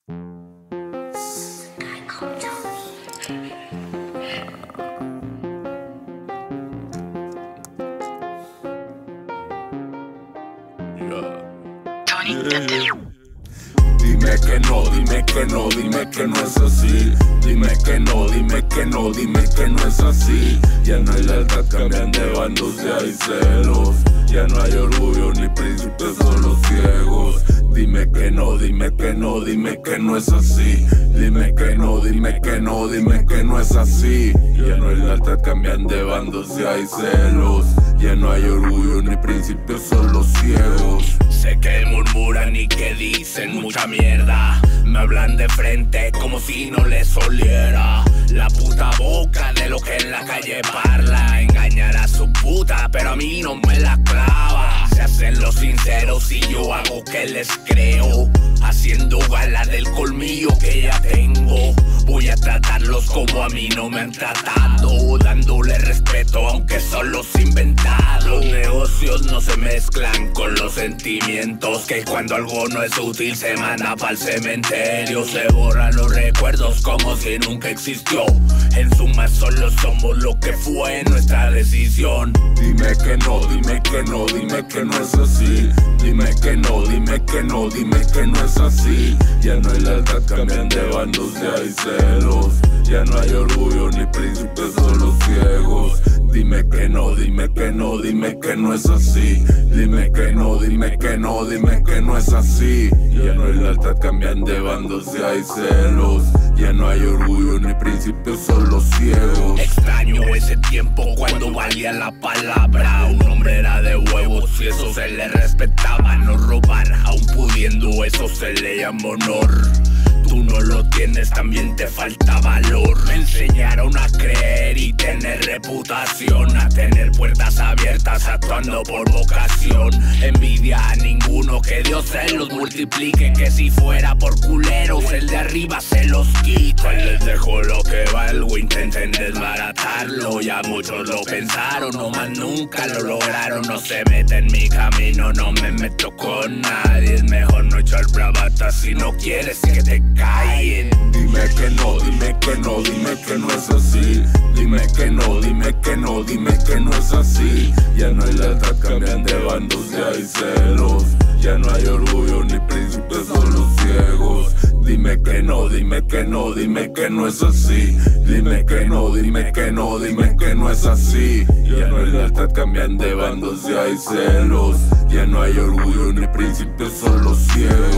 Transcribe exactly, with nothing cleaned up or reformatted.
Dime que no, dime que no, dime que no es así. Dime que no, dime que no, dime que no es así. Ya no hay lealtad, cambian de bandos, ya hay celos. Ya no hay orgullo ni príncipes, solo ciegos. Dime que no, dime que no, dime que no es así. Dime que no, dime que no, dime que no es así. Ya no hay lealtad, cambian de bandos, ya hay celos. Ya no hay orgullo ni príncipes, solo ciegos. Sé que murmuran y que dicen mucha mierda. Me hablan de frente como si no les oliera la puta boca de lo que en la calle parla. Engañar a su puta, pero a mí no me la clava. Se hacen los sinceros y yo hago que les creo, haciendo gala del colmillo que ya tengo. Voy a tratarlos como a mí no me han tratado, dándole respeto aunque son los inventados. Los negocios no se mezclan con los sentimientos, que cuando algo no es útil se manda pa'l cementerio. Se borran los recuerdos como si nunca existió. En suma solo somos lo que fue nuestra decisión. Dime que no, dime que no, dime que no es así. Dime que no, dime que no, dime que no es así. Ya no hay lealtad, cambian de bandos, ya hay celos. Ya no hay orgullo ni príncipes, solo ciegos. Dime que no, dime que no, dime que no es así. Dime que no, dime que no, dime que no es así. Ya no hay lealtad, cambian de bandos, ya hay celos. Ya no hay orgullo ni príncipes, solo ciegos. Extraño ese tiempo cuando valía la palabra. Un hombre era de huevos y eso se le respetaba. No robar, aún pudiendo, eso se le llama honor. Tú no lo tienes, también te falta valor. Me enseñaron a creer y tener reputación, a tener puertas abiertas actuando por vocación. Envidia a ninguno, que Dios se los multiplique. Que si fuera por culeros, el de arriba se los quita. Pues les dejo lo que valgo, intenten desbaratarlo. Ya muchos lo pensaron, no más nunca lo lograron. No se meten en mi camino, no me meto con nadie. Es mejor no echar bravata si no quieres que te callen. Dime que no, dime que no, dime que no es así. Dime que no, dime que no, dime que no es así. Ya no hay lealtad, cambian de bandos, ya hay celos. Ya no hay orgullo ni príncipes, solo ciegos. Dime que no, dime que no, dime que no es así. Dime que no, dime que no, dime que no es así. Ya no hay lealtad, cambian de bandos, ya hay celos. Ya no hay orgullo ni príncipes, solo ciegos.